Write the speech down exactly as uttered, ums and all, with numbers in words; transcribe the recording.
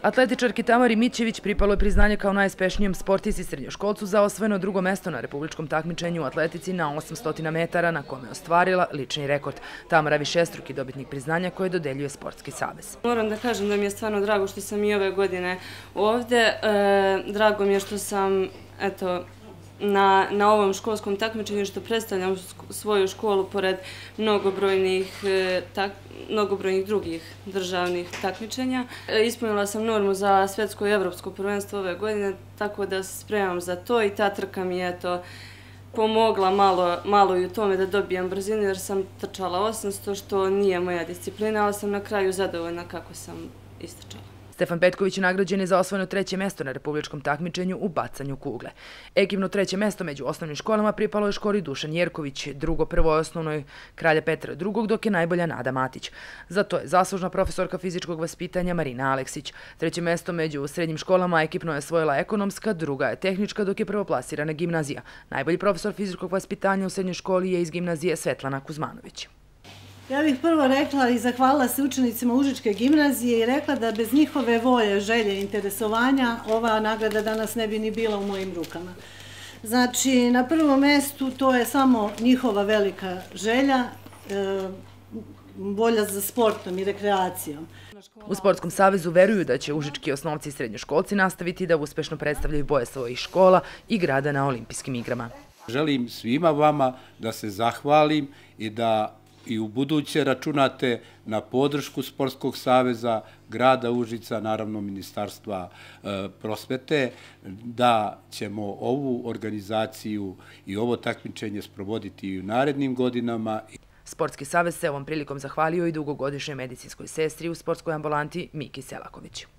Atletičarki Tamari Mićević pripalo je priznanje kao najspešnijem sportisti srednjoškolcu za osvojeno drugo mesto na republičkom takmičenju u atletici na osamsto metara na kome je ostvarila lični rekord. Tamara višestruki dobitnik priznanja koje dodeljuje Sportski savez. Moram da kažem da mi je stvarno drago što sam i ove godine ovde. Drago mi je što sam, eto, Na, na ovom školskom takmičenju što predstavljam svoju školu pored mnogobrojnih, tak, mnogobrojnih drugih državnih takmičenja. Ispunila sam normu za svetsko i evropsko prvenstvo ove godine, tako da se spremam za to i ta trka mi je eto pomogla malo, malo i u tome da dobijem brzinu jer sam trčala osamsto, što nije moja disciplina, ali sam na kraju zadovoljna kako sam istrčala. Stefan Petković nagrađen je za osvojeno treće mesto na republičkom takmičenju u bacanju kugle. Ekipno treće mesto među osnovnim školama pripalo je školi Dušan Jerković, drugo prvoj osnovnoj Kralja Petra drugog, dok je najbolja Nada Matić. Za to je zaslužna profesorka fizičkog vaspitanja Marina Aleksić. Treće mesto među srednjim školama ekipno je osvojila ekonomska, druga je tehnička, dok je prvoplasirana gimnazija. Najbolji profesor fizičkog vaspitanja u srednjoj školi je iz gimnazije Svetlana Kuzmanović. Ja bih prvo rekla i zahvalila se učenicima Užičke gimnazije i rekla da bez njihove volje, želje i interesovanja ova nagrada danas ne bi ni bila u mojim rukama. Znači, na prvom mestu to je samo njihova velika želja, volja za sportom i rekreacijom. U Sportskom savezu veruju da će užički osnovci i srednjoškolci nastaviti da uspešno predstavljaju boje svojih škola i grada na olimpijskim igrama. Želim svima vama da se zahvalim i da i u buduće računate na podršku Sportskog saveza, grada Užica, naravno Ministarstva prosvete, da ćemo ovu organizaciju i ovo takmičenje sprovoditi i u narednim godinama. Sportski savez se ovom prilikom zahvalio i dugogodišnjoj medicinskoj sestri u sportskoj ambulanti Miki Selaković.